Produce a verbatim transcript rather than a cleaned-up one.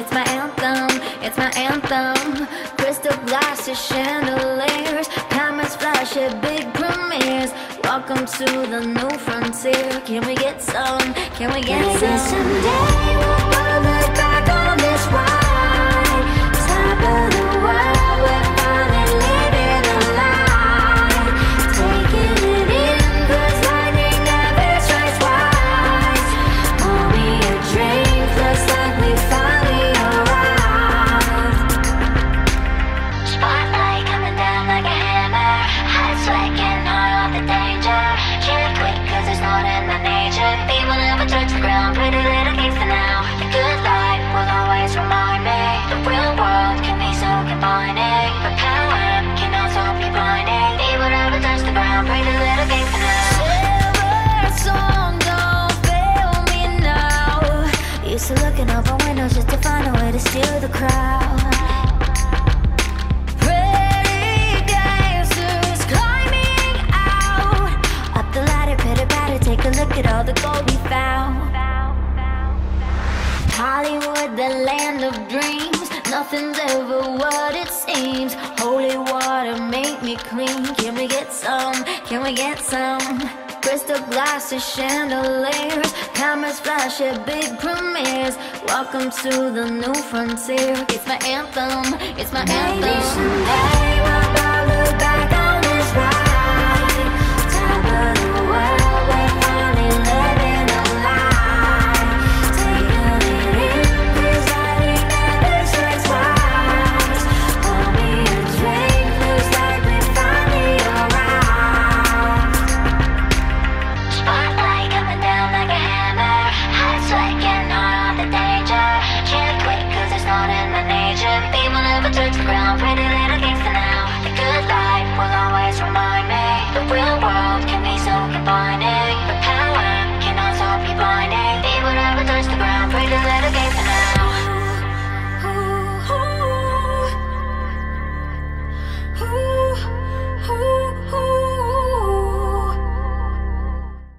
It's my anthem, it's my anthem. Crystal glasses, chandeliers, cameras flash at big premieres. Welcome to the new frontier. Can we get some? Can we get some? Maybe someday we'll look back on this ride. Top of the world, we're finally living a life. Taking it in, 'cause lightning never strikes twice. Pour me a drink, looks like we finally arrived. Spotlight coming down like a hammer. Hot sweat getting high off the danger. Shift quick, 'cause it's not in my nature. People never touch the ground, pretty little gangster now. The good life will always remind me. The real world can be so confining, but power can also be blinding. People never touch the ground, pretty little gangster now. Silver song, don't fail me now. Used to looking out my windows just to find a way to steal the crowd. Pretty gangsters climbing out. Up the ladder, pitter patter, take a look at all the gold we found. Hollywood, the land of dreams. Nothing's ever what it seems. Holy water, make me clean. Can we get some? Can we get some? Crystal glasses, chandeliers, cameras flash at big premieres. Welcome to the new frontier. It's my anthem, it's my anthem. Maybe someday